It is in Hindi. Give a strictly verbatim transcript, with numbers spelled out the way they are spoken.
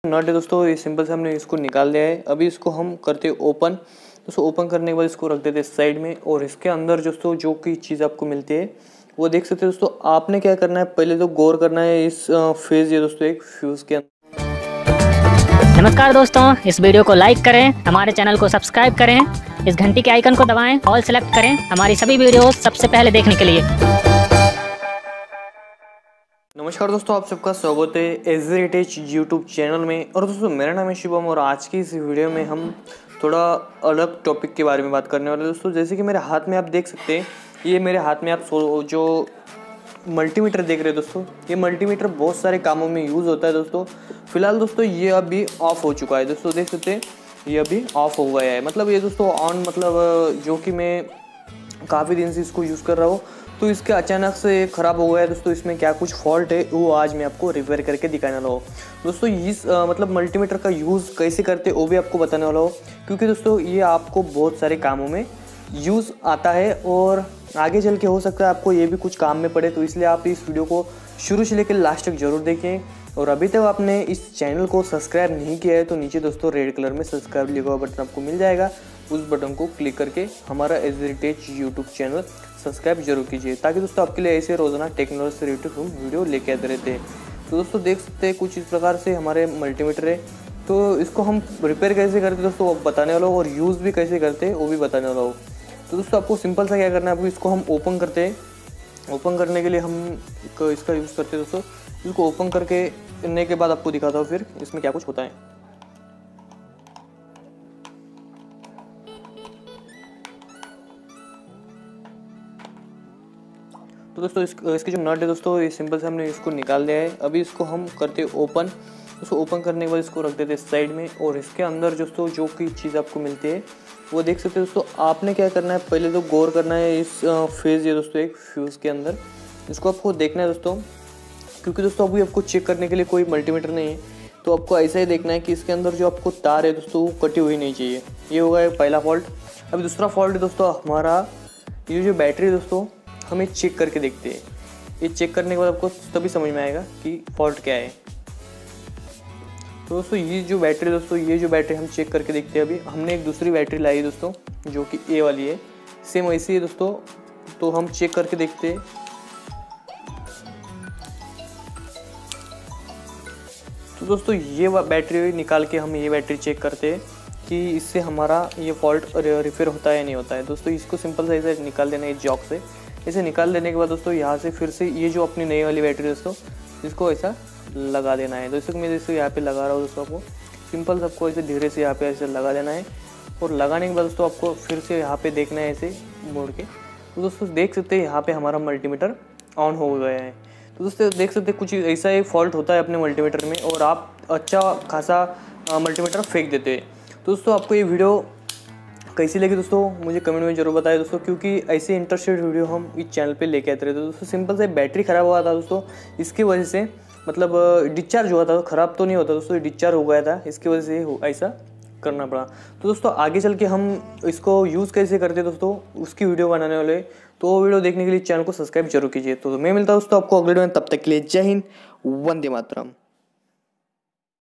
नॉट है दोस्तों, ये सिंपल से हमने इसको निकाल लिया है। अभी इसको हम करते ओपन। दोस्तों ओपन करने के बाद इसको रख देते साइड में, और इसके अंदर दोस्तों जो की चीज़ आपको मिलती है वो देख सकते हैं दोस्तों। आपने क्या करना है, पहले तो गौर करना है इस फेज ये दोस्तों एक फ्यूज़ के अंदर। नमस्कार दोस्तों, इस वीडियो को लाइक करें, हमारे चैनल को सब्सक्राइब करें, इस घंटी के आइकन को दबाएं, ऑल सेलेक्ट करें हमारी सभी वीडियो सबसे पहले देखने के लिए। नमस्कार दोस्तों, आप सबका स्वागत है एजरीटेच यूट्यूब चैनल में। और दोस्तों मेरा नाम है शिवम, और आज की इस वीडियो में हम थोड़ा अलग टॉपिक के बारे में बात करने वाले हैं दोस्तों। जैसे कि मेरे हाथ में आप देख सकते हैं, ये मेरे हाथ में आप जो मल्टीमीटर देख रहे हैं दोस्तों, ये मल्टीमीटर बहुत सारे कामों में यूज़ होता है दोस्तों। फिलहाल दोस्तों ये अभी ऑफ हो चुका है दोस्तों, देख सकते हैं ये अभी ऑफ हो गया है। मतलब ये दोस्तों ऑन, मतलब जो कि मैं काफ़ी दिन से इसको यूज़ कर रहा हूँ, तो इसके अचानक से ख़राब हो गया है दोस्तों। इसमें क्या कुछ फॉल्ट है वो आज मैं आपको रिपेयर करके दिखाने वाला हूँ दोस्तों। इस आ, मतलब मल्टीमीटर का यूज़ कैसे करते वो भी आपको बताने वाला हूँ, क्योंकि दोस्तों ये आपको बहुत सारे कामों में यूज़ आता है और आगे चल के हो सकता है आपको ये भी कुछ काम में पड़े। तो इसलिए आप इस वीडियो को शुरू से लेकर लास्ट तक जरूर देखें। और अभी तक आपने इस चैनल को सब्सक्राइब नहीं किया है तो नीचे दोस्तों रेड कलर में सब्सक्राइब लिखा हुआ बटन आपको मिल जाएगा, उस बटन को क्लिक करके हमारा एजरीटेच यूट्यूब चैनल सब्सक्राइब जरूर कीजिए, ताकि दोस्तों आपके लिए ऐसे रोजाना टेक्नोलॉजी से रिलेटेड हम वीडियो लेके आते रहते हैं। तो दोस्तों देख सकते हैं कुछ इस प्रकार से हमारे मल्टीमीटर है। तो इसको हम रिपेयर कैसे करते दोस्तों वो बताने वाला हूँ, और यूज़ भी कैसे करते हैं वो भी बताने वाला हूँ। तो दोस्तों आपको सिंपल सा क्या करना है, आपको इसको हम ओपन करते हैं। ओपन करने के लिए हम इसका यूज़ करते हैं दोस्तों। इसको ओपन करके करने के बाद आपको दिखाता हूँ फिर इसमें क्या कुछ होता है। तो दोस्तों इस, इसके जो नट है दोस्तों, ये सिंपल से हमने इसको निकाल लिया है। अभी इसको हम करते हैं ओपन। उसको ओपन करने के बाद इसको रख देते हैं साइड में, और इसके अंदर दोस्तों जो की चीज़ आपको मिलती है वो देख सकते हैं दोस्तों। आपने क्या करना है, पहले तो गौर करना है इस फेज ये दोस्तों एक फ्यूज़ के अंदर, इसको आपको देखना है दोस्तों। क्योंकि दोस्तों अभी आपको चेक करने के लिए कोई मल्टीमीटर नहीं है, तो आपको ऐसा ही देखना है कि इसके अंदर जो आपको तार है दोस्तों वो कटी हुई नहीं चाहिए। ये होगा पहला फॉल्ट। अभी दूसरा फॉल्ट है दोस्तों हमारा ये जो बैटरी दोस्तों, हमें चेक करके देखते हैं। ये चेक करने के बाद आपको तभी समझ में आएगा कि फॉल्ट क्या है। तो दोस्तों ये जो बैटरी दोस्तों, ये जो बैटरी हम चेक करके देखते हैं। अभी हमने एक दूसरी बैटरी लाई है दोस्तों, जो कि ए वाली है, सेम वैसी है दोस्तों। तो हम चेक करके देखते हैं। तो दोस्तों ये बैटरी निकाल के हम ये बैटरी चेक करते हैं कि इससे हमारा ये फॉल्ट रिपेयर होता है या नहीं होता है दोस्तों। इसको सिंपल से ऐसे निकाल देना है जॉक से। इसे निकाल देने के बाद दोस्तों यहाँ से फिर से ये जो अपनी नई वाली बैटरी दोस्तों, इसको ऐसा लगा देना है। दोस्तों मैं जैसे यहाँ पे लगा रहा हूँ दोस्तों, आपको सिंपल सबको ऐसे धीरे से यहाँ पे ऐसे लगा देना है। और लगाने के बाद दोस्तों आपको फिर से यहाँ पे देखना है ऐसे मोड़ के। तो दोस्तों देख सकते हैं यहाँ पे हमारा मल्टीमीटर ऑन हो गया है। तो दोस्तों देख सकते हैं कुछ ऐसा एक फॉल्ट होता है अपने मल्टीमीटर में, और आप अच्छा खासा मल्टीमीटर फेंक देते हैं। तो दोस्तों आपको ये वीडियो कैसी लगी दोस्तों मुझे कमेंट में जरूर बताएं दोस्तों, क्योंकि ऐसे इंटरेस्टेड वीडियो हम इस चैनल पे लेके आते रहते हैं दोस्तों। सिंपल से बैटरी ख़राब हुआ था दोस्तों, इसकी वजह से मतलब डिस्चार्ज हुआ था, ख़राब तो नहीं होता दोस्तों, डिस्चार्ज हो गया था, इसकी वजह से ऐसा करना पड़ा। तो दोस्तों आगे चल के हम इसको यूज़ कैसे करते दोस्तों उसकी वीडियो बनाने वाले, तो वो वीडियो देखने के लिए चैनल को सब्सक्राइब जरूर कीजिए। तो मैं मिलता हूँ दोस्तों आपको अगले वीडियो में, तब तक के लिए जय हिंद, वंदे मातरम।